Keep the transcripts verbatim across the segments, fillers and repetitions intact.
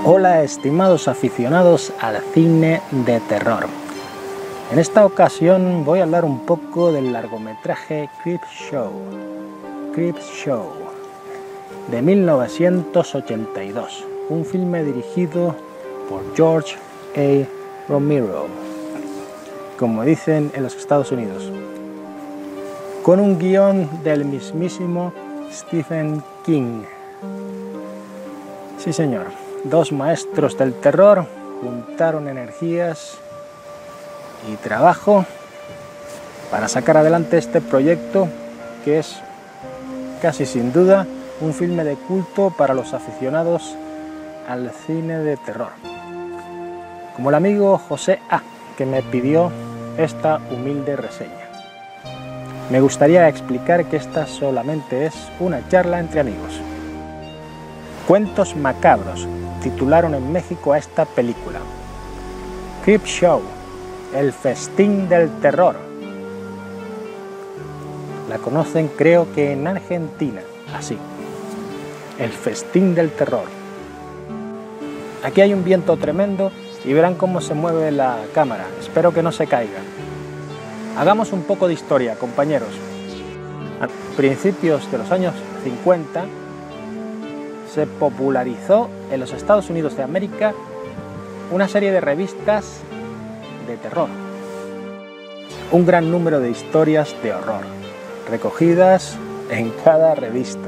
Hola estimados aficionados al cine de terror. En esta ocasión voy a hablar un poco del largometraje Creepshow, Creepshow de mil novecientos ochenta y dos, un filme dirigido por George A. Romero, como dicen en los Estados Unidos, con un guión del mismísimo Stephen King. Sí señor, dos maestros del terror juntaron energías y trabajo para sacar adelante este proyecto que es casi sin duda un filme de culto para los aficionados al cine de terror, como el amigo José A, que me pidió esta humilde reseña. Me gustaría explicar que esta solamente es una charla entre amigos. Cuentos macabros titularon en México a esta película. Creepshow, el festín del terror. La conocen creo que en Argentina, así. El festín del terror. Aquí hay un viento tremendo y verán cómo se mueve la cámara. Espero que no se caiga. Hagamos un poco de historia, compañeros. A principios de los años cincuenta se popularizó en los Estados Unidos de América una serie de revistas de terror. Un gran número de historias de horror, recogidas en cada revista.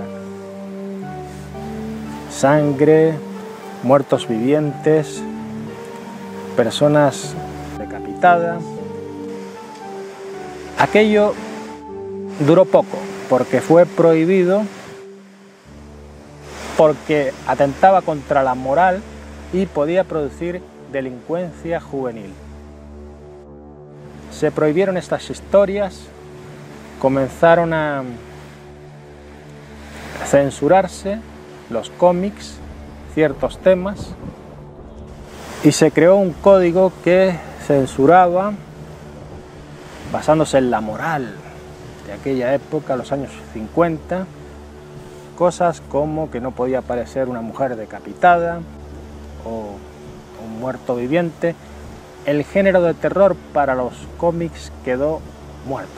Sangre, muertos vivientes, personas decapitadas. Aquello duró poco, porque fue prohibido, porque atentaba contra la moral y podía producir delincuencia juvenil. Se prohibieron estas historias, comenzaron a censurarse los cómics, ciertos temas, y se creó un código que censuraba, basándose en la moral de aquella época, los años cincuenta, cosas como que no podía aparecer una mujer decapitada o un muerto viviente. El género de terror para los cómics quedó muerto.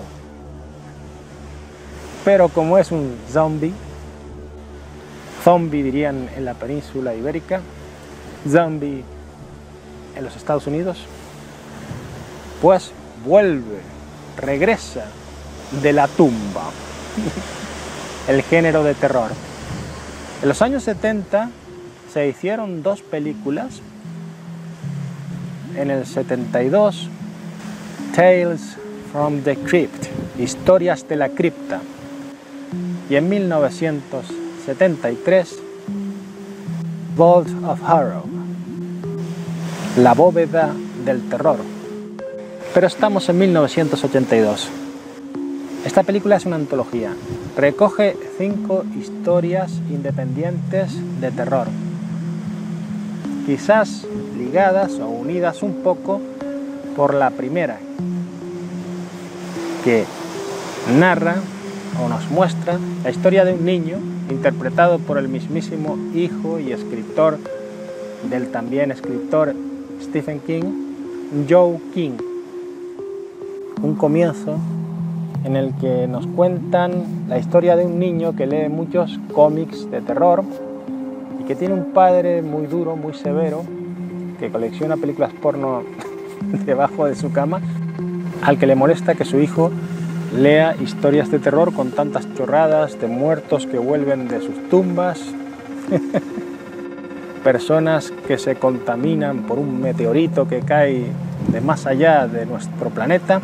Pero como es un zombie, zombie dirían en la península ibérica, zombie en los Estados Unidos, pues vuelve, regresa de la tumba el género de terror. En los años setenta se hicieron dos películas. En el setenta y dos, Tales from the Crypt, Historias de la Cripta. Y en mil novecientos setenta y tres, Vault of Horror, La bóveda del terror. Pero estamos en mil novecientos ochenta y dos. Esta película es una antología. Recoge cinco historias independientes de terror, quizás ligadas o unidas un poco por la primera, que narra o nos muestra la historia de un niño interpretado por el mismísimo hijo y escritor del también escritor Stephen King, Joe King. Un comienzo en el que nos cuentan la historia de un niño que lee muchos cómics de terror y que tiene un padre muy duro, muy severo, que colecciona películas porno debajo de su cama, al que le molesta que su hijo lea historias de terror con tantas chorradas de muertos que vuelven de sus tumbas, personas que se contaminan por un meteorito que cae de más allá de nuestro planeta.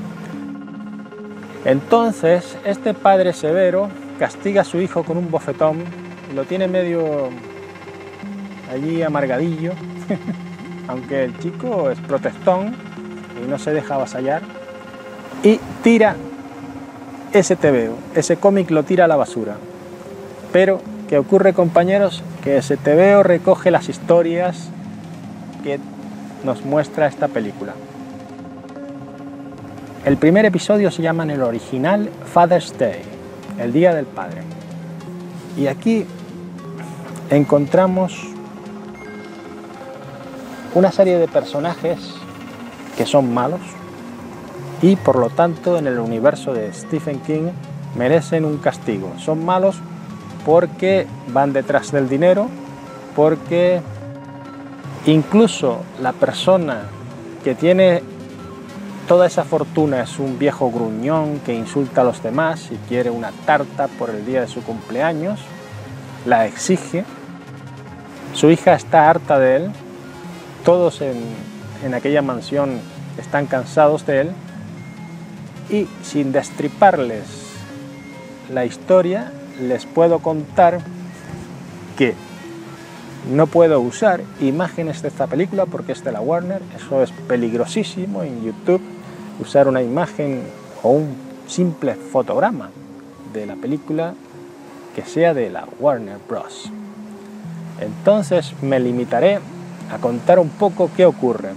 Entonces, este padre severo castiga a su hijo con un bofetón, lo tiene medio allí amargadillo, aunque el chico es protestón y no se deja avasallar, y tira ese tebeo, ese cómic lo tira a la basura. Pero, ¿qué ocurre, compañeros? Que ese tebeo recoge las historias que nos muestra esta película. El primer episodio se llama en el original Father's Day, el Día del Padre. Y aquí encontramos una serie de personajes que son malos y por lo tanto en el universo de Stephen King merecen un castigo. Son malos porque van detrás del dinero, porque incluso la persona que tiene toda esa fortuna es un viejo gruñón que insulta a los demás y quiere una tarta por el día de su cumpleaños, la exige, su hija está harta de él, todos en, en aquella mansión están cansados de él y sin destriparles la historia les puedo contar que no puedo usar imágenes de esta película porque es de la Warner, eso es peligrosísimo en YouTube, usar una imagen o un simple fotograma de la película que sea de la Warner Bros. Entonces me limitaré a contar un poco qué ocurre.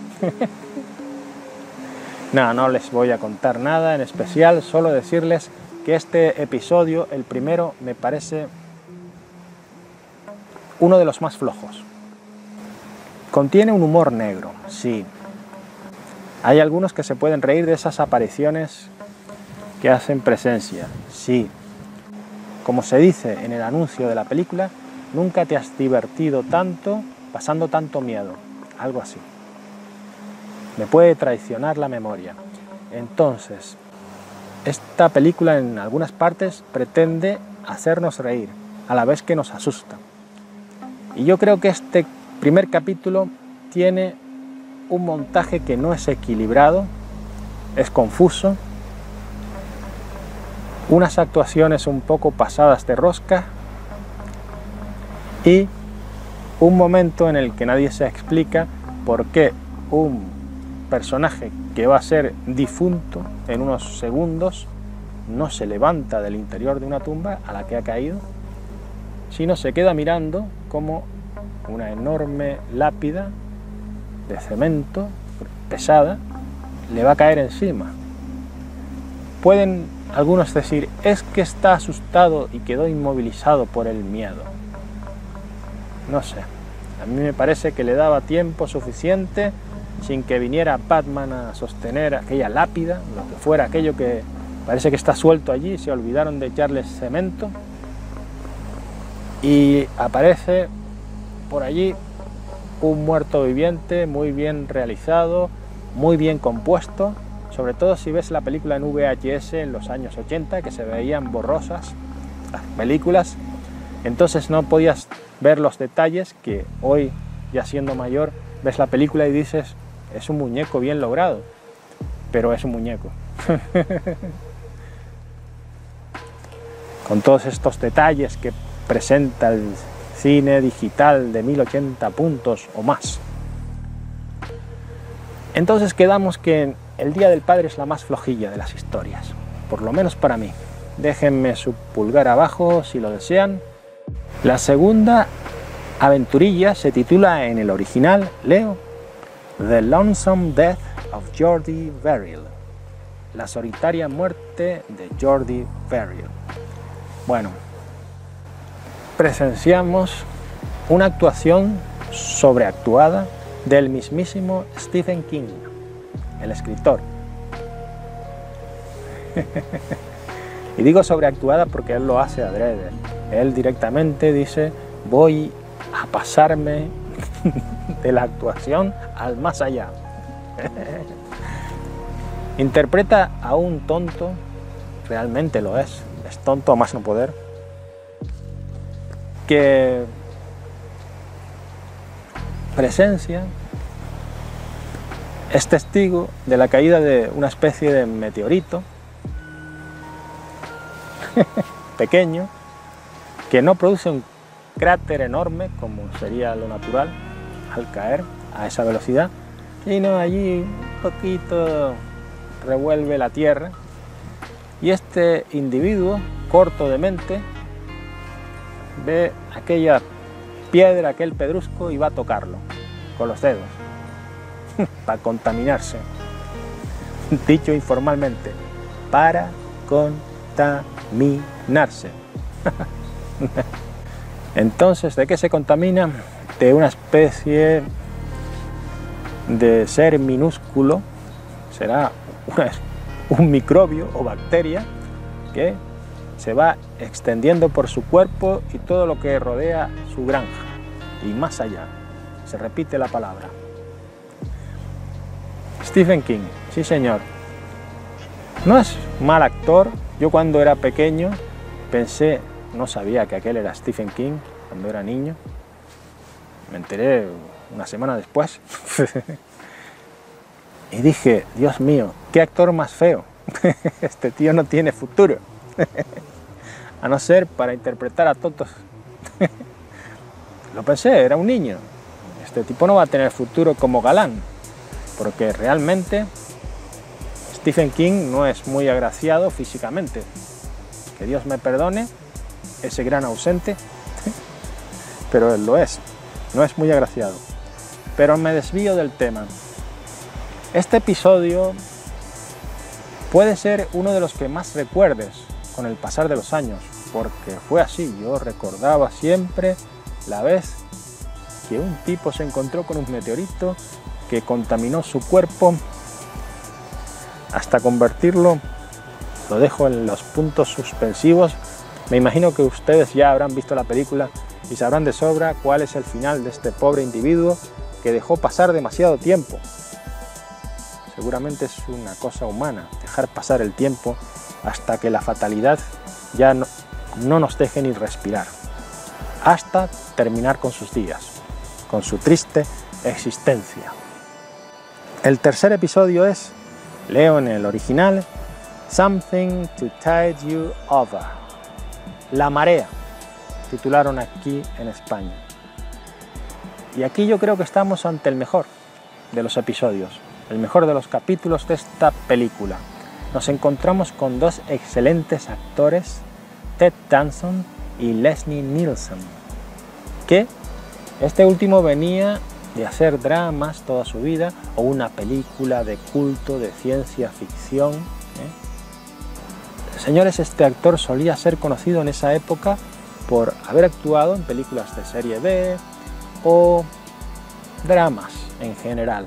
No, no les voy a contar nada en especial, solo decirles que este episodio, el primero, me parece uno de los más flojos. Contiene un humor negro, sí. Hay algunos que se pueden reír de esas apariciones que hacen presencia, sí. Como se dice en el anuncio de la película, nunca te has divertido tanto pasando tanto miedo, algo así. Me puede traicionar la memoria. Entonces, esta película en algunas partes pretende hacernos reír, a la vez que nos asusta. Y yo creo que este primer capítulo tiene un montaje que no es equilibrado, es confuso, unas actuaciones un poco pasadas de rosca y un momento en el que nadie se explica por qué un personaje que va a ser difunto en unos segundos no se levanta del interior de una tumba a la que ha caído, sino se queda mirando como una enorme lápida de cemento pesada le va a caer encima. Pueden algunos decir, es que está asustado y quedó inmovilizado por el miedo. No sé, a mí me parece que le daba tiempo suficiente sin que viniera Batman a sostener aquella lápida, lo que fuera aquello que parece que está suelto allí, se olvidaron de echarle cemento y aparece por allí un muerto viviente muy bien realizado, muy bien compuesto, sobre todo si ves la película en V H S en los años ochenta, que se veían borrosas las películas, entonces no podías ver los detalles que hoy, ya siendo mayor, ves la película y dices, es un muñeco bien logrado, pero es un muñeco. Con todos estos detalles que presenta el cine digital de mil ochenta puntos o más. Entonces quedamos que el Día del Padre es la más flojilla de las historias, por lo menos para mí. Déjenme su pulgar abajo si lo desean. La segunda aventurilla se titula en el original, leo, The Lonesome Death of Jordi Verrill, la solitaria muerte de Jordi Verrill. Bueno, presenciamos una actuación sobreactuada del mismísimo Stephen King, el escritor. Y digo sobreactuada porque él lo hace adrede. Él directamente dice, voy a pasarme de la actuación al más allá. Interpreta a un tonto, realmente lo es, es tonto a más no poder, que presencia, es testigo de la caída de una especie de meteorito pequeño, que no produce un cráter enorme como sería lo natural al caer a esa velocidad, sino allí un poquito revuelve la tierra y este individuo corto de mente ve aquella piedra, aquel pedrusco y va a tocarlo con los dedos para contaminarse, dicho informalmente, para contaminarse. Entonces, ¿de qué se contamina? De una especie de ser minúsculo será una, un microbio o bacteria que se va extendiendo por su cuerpo y todo lo que rodea su granja y más allá. Se repite la palabra. Stephen King, sí señor. No es mal actor. Yo cuando era pequeño pensé, no sabía que aquel era Stephen King cuando era niño. Me enteré una semana después. Y dije, Dios mío, qué actor más feo. Este tío no tiene futuro. A no ser para interpretar a tontos. Lo pensé, era un niño. Este tipo no va a tener futuro como galán. Porque realmente Stephen King no es muy agraciado físicamente. Que Dios me perdone ese gran ausente. Pero él lo es. No es muy agraciado. Pero me desvío del tema. Este episodio puede ser uno de los que más recuerdes con el pasar de los años, porque fue así. Yo recordaba siempre la vez que un tipo se encontró con un meteorito que contaminó su cuerpo hasta convertirlo, lo dejo en los puntos suspensivos. Me imagino que ustedes ya habrán visto la película y sabrán de sobra cuál es el final de este pobre individuo que dejó pasar demasiado tiempo. Seguramente es una cosa humana, dejar pasar el tiempo hasta que la fatalidad ya no, no nos deje ni respirar, hasta terminar con sus días, con su triste existencia. El tercer episodio es, leo en el original, Something to Tide You Over. La marea, titularon aquí en España. Y aquí yo creo que estamos ante el mejor de los episodios, el mejor de los capítulos de esta película. Nos encontramos con dos excelentes actores, Ted Danson y Leslie Nielsen, que este último venía de hacer dramas toda su vida o una película de culto de ciencia ficción. ¿eh? Señores, este actor solía ser conocido en esa época por haber actuado en películas de serie B o dramas en general.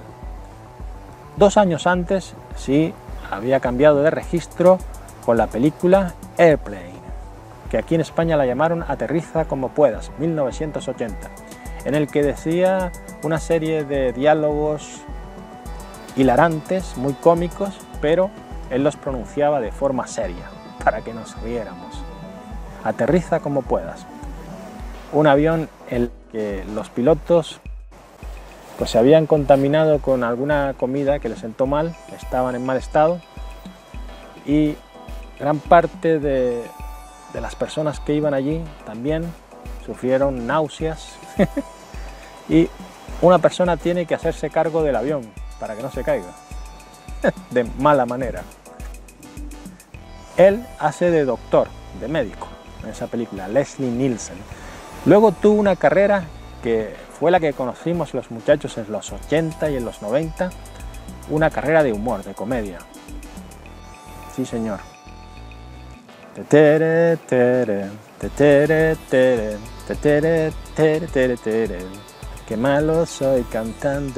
Dos años antes sí había cambiado de registro con la película Airplane, que aquí en España la llamaron Aterriza como puedas, mil novecientos ochenta, en el que decía una serie de diálogos hilarantes, muy cómicos, pero él los pronunciaba de forma seria, para que nos riéramos. Aterriza como puedas. Un avión en el que los pilotos pues se habían contaminado con alguna comida que les sentó mal, estaban en mal estado, y gran parte de, de las personas que iban allí también sufrieron náuseas y una persona tiene que hacerse cargo del avión para que no se caiga de mala manera. Él hace de doctor, de médico en esa película, Leslie Nielsen. Luego tuvo una carrera que fue la que conocimos los muchachos en los ochenta y en los noventa, una carrera de humor, de comedia. Sí, señor. Tetere, tere, tetere, tere, tetere, tere, tere, tere. Qué malo soy cantando.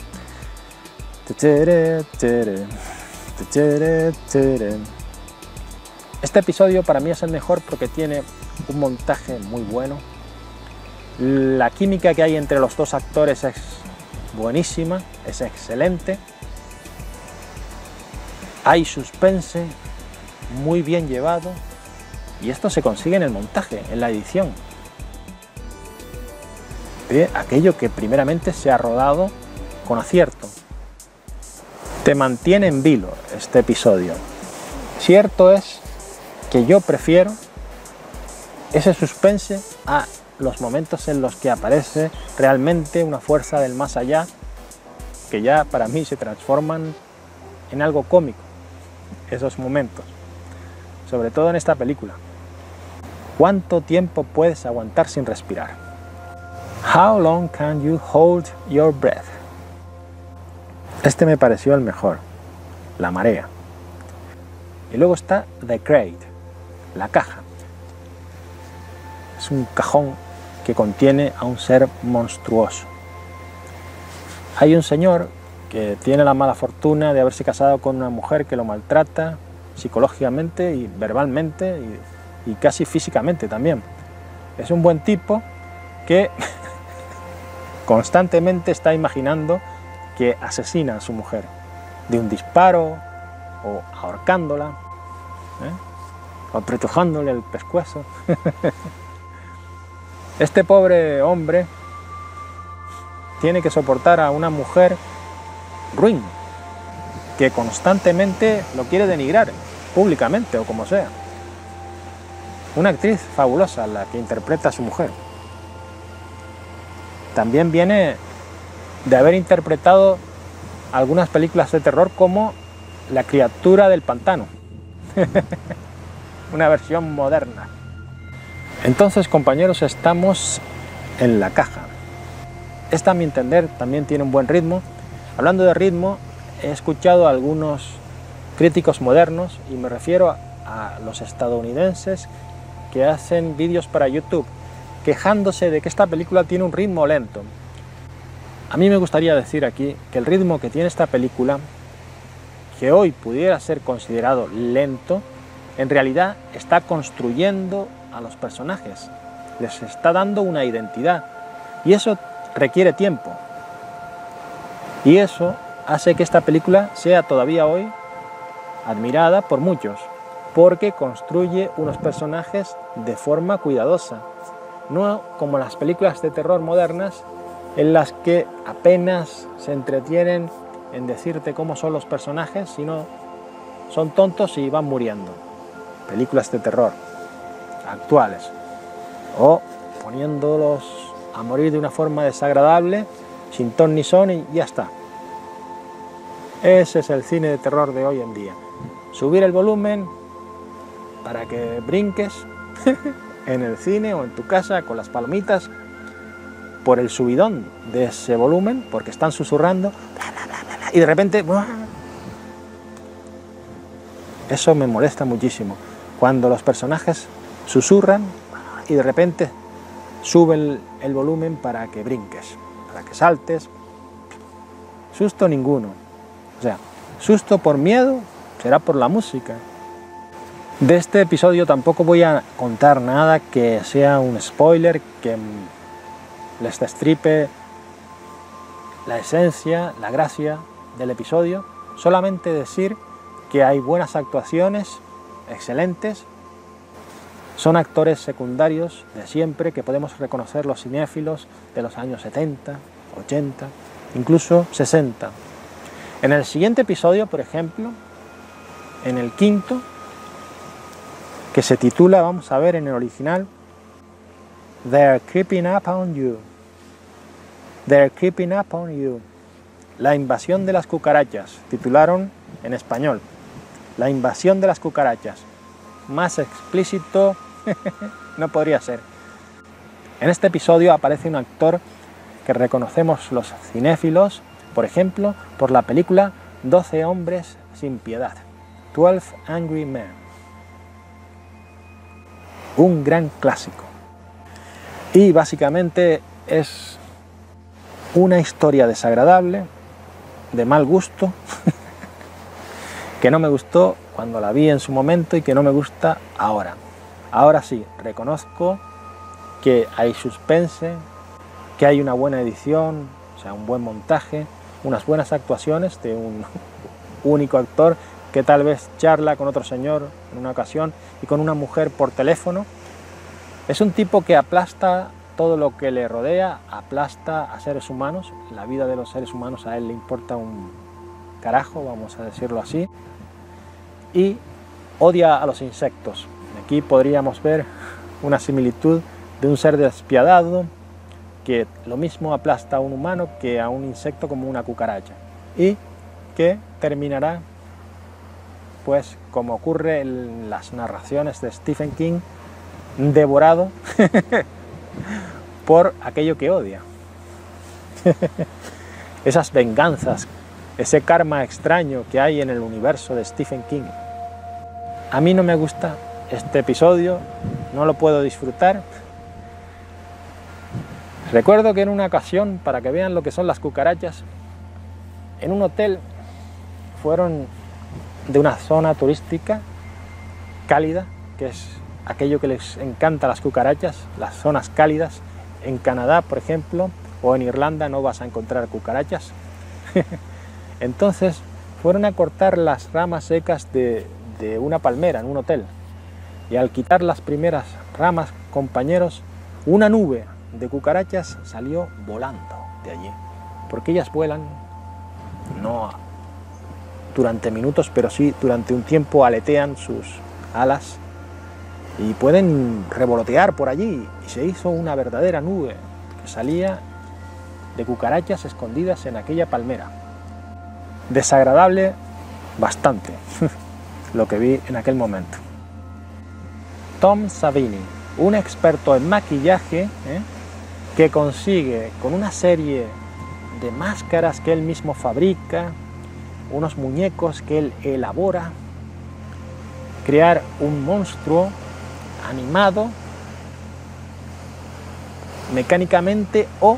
Tetere, tere, tetere, tere. Este episodio para mí es el mejor porque tiene un montaje muy bueno. La química que hay entre los dos actores es buenísima, es excelente. Hay suspense, muy bien llevado, y esto se consigue en el montaje, en la edición. De aquello que primeramente se ha rodado con acierto. Te mantiene en vilo este episodio. Cierto es que yo prefiero ese suspense a los momentos en los que aparece realmente una fuerza del más allá, que ya para mí se transforman en algo cómico, esos momentos, sobre todo en esta película. ¿Cuánto tiempo puedes aguantar sin respirar? How long can you hold your breath? Este me pareció el mejor, la marea. Y luego está The Crate, la caja. Es un cajón que contiene a un ser monstruoso. Hay un señor que tiene la mala fortuna de haberse casado con una mujer que lo maltrata psicológicamente y verbalmente y, y casi físicamente también. Es un buen tipo que constantemente está imaginando que asesina a su mujer de un disparo o ahorcándola, ¿eh? o apretujándole el pescuezo. Este pobre hombre tiene que soportar a una mujer ruin que constantemente lo quiere denigrar públicamente o como sea. Una actriz fabulosa la que interpreta a su mujer. También viene de haber interpretado algunas películas de terror como La criatura del pantano. Una versión moderna. Entonces, compañeros, estamos en La caja. Esta, a mi entender, también tiene un buen ritmo. Hablando de ritmo, he escuchado a algunos críticos modernos, y me refiero a, a los estadounidenses que hacen vídeos para YouTube, quejándose de que esta película tiene un ritmo lento. A mí me gustaría decir aquí que el ritmo que tiene esta película, que hoy pudiera ser considerado lento, en realidad está construyendo a los personajes, les está dando una identidad, y eso requiere tiempo. Y eso hace que esta película sea todavía hoy admirada por muchos, porque construye unos personajes de forma cuidadosa, no como las películas de terror modernas en las que apenas se entretienen en decirte cómo son los personajes, sino son tontos y van muriendo. Películas de terror actuales, o poniéndolos a morir de una forma desagradable, sin ton ni son, y ya está. Ese es el cine de terror de hoy en día. Subir el volumen para que brinques en el cine o en tu casa con las palomitas por el subidón de ese volumen, porque están susurrando bla, bla, bla, bla, y de repente ¡buah! Eso me molesta muchísimo, cuando los personajes susurran y de repente sube el, el volumen para que brinques, para que saltes. Susto ninguno. O sea, susto por miedo será por la música. De este episodio tampoco voy a contar nada que sea un spoiler, que les destripe la esencia, la gracia del episodio. Solamente decir que hay buenas actuaciones, excelentes. Son actores secundarios de siempre que podemos reconocer los cinéfilos de los años setenta, ochenta, incluso sesenta. En el siguiente episodio, por ejemplo, en el quinto, que se titula, vamos a ver en el original, They're Creeping Up on You. They're Creeping Up on You. La invasión de las cucarachas, titularon en español. La invasión de las cucarachas. Más explícito no podría ser. En este episodio aparece un actor que reconocemos los cinéfilos, por ejemplo, por la película doce hombres sin piedad, twelve Angry Men. Un gran clásico. Y básicamente es una historia desagradable, de mal gusto, que no me gustó cuando la vi en su momento y que no me gusta ahora. Ahora sí, reconozco que hay suspense, que hay una buena edición, o sea, un buen montaje, unas buenas actuaciones de un único actor que tal vez charla con otro señor en una ocasión y con una mujer por teléfono. Es un tipo que aplasta todo lo que le rodea, aplasta a seres humanos. La vida de los seres humanos a él le importa un carajo, vamos a decirlo así, y odia a los insectos. Aquí podríamos ver una similitud de un ser despiadado que lo mismo aplasta a un humano que a un insecto como una cucaracha, y que terminará, pues como ocurre en las narraciones de Stephen King, devorado por aquello que odia. Esas venganzas, ese karma extraño que hay en el universo de Stephen King. A mí no me gusta este episodio, no lo puedo disfrutar. Recuerdo que en una ocasión, para que vean lo que son las cucarachas, en un hotel, fueron de una zona turística cálida, que es aquello que les encanta a las cucarachas, las zonas cálidas. En Canadá, por ejemplo, o en Irlanda no vas a encontrar cucarachas. Entonces fueron a cortar las ramas secas de, de una palmera en un hotel, y al quitar las primeras ramas, compañeros, una nube de cucarachas salió volando de allí, porque ellas vuelan no durante minutos, pero sí durante un tiempo aletean sus alas y pueden revolotear por allí, y se hizo una verdadera nube que salía de cucarachas escondidas en aquella palmera. Desagradable bastante lo que vi en aquel momento. Tom Savini, un experto en maquillaje, ¿eh? que consigue con una serie de máscaras que él mismo fabrica, unos muñecos que él elabora, crear un monstruo animado mecánicamente o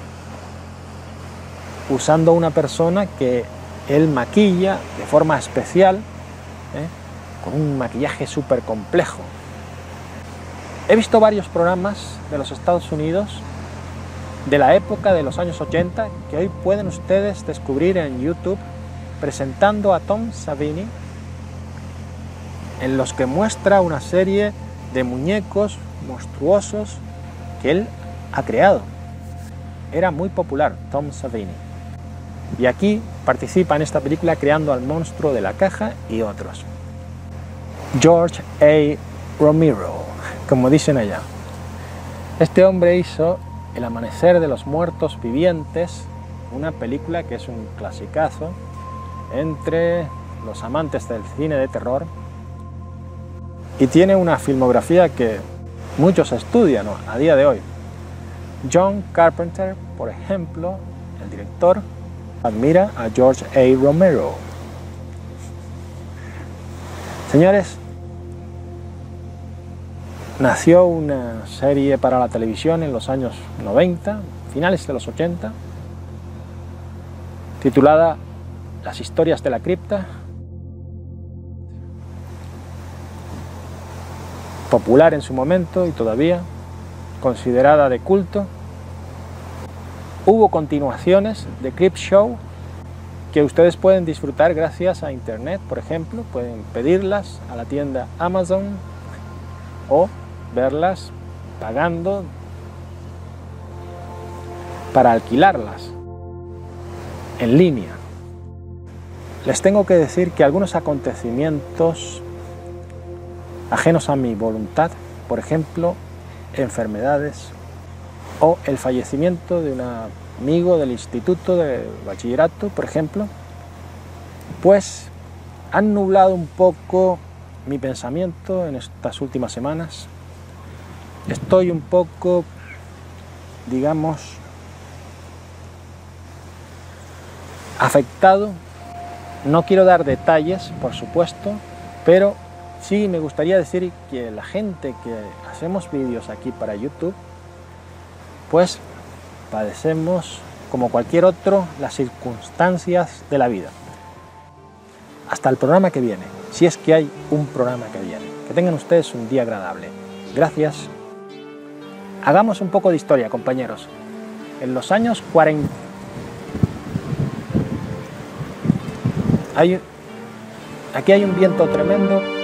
usando una persona que él maquilla de forma especial, ¿eh? con un maquillaje súper complejo. He visto varios programas de los Estados Unidos de la época de los años ochenta que hoy pueden ustedes descubrir en YouTube, presentando a Tom Savini, en los que muestra una serie de muñecos monstruosos que él ha creado. Era muy popular Tom Savini, y aquí participa en esta película creando al monstruo de la caja y otros. George A. Romero, como dicen allá. Este hombre hizo El amanecer de los muertos vivientes, una película que es un clasicazo entre los amantes del cine de terror, y tiene una filmografía que muchos estudian, ¿no?, a día de hoy. John Carpenter, por ejemplo, el director, admira a George A. Romero. Señores, nació una serie para la televisión en los años noventa, finales de los ochenta, titulada Las historias de la cripta, popular en su momento y todavía considerada de culto. Hubo continuaciones de Creepshow que ustedes pueden disfrutar gracias a internet, por ejemplo, pueden pedirlas a la tienda Amazon o verlas pagando para alquilarlas en línea. Les tengo que decir que algunos acontecimientos ajenos a mi voluntad, por ejemplo, enfermedades o el fallecimiento de un amigo del instituto de bachillerato, por ejemplo, pues han nublado un poco mi pensamiento en estas últimas semanas. Estoy un poco, digamos, afectado. No quiero dar detalles, por supuesto, pero sí me gustaría decir que la gente que hacemos vídeos aquí para YouTube, pues padecemos, como cualquier otro, las circunstancias de la vida. Hasta el programa que viene, si es que hay un programa que viene. Que tengan ustedes un día agradable. Gracias. Hagamos un poco de historia, compañeros. En los años cuarenta... Hay, aquí hay un viento tremendo.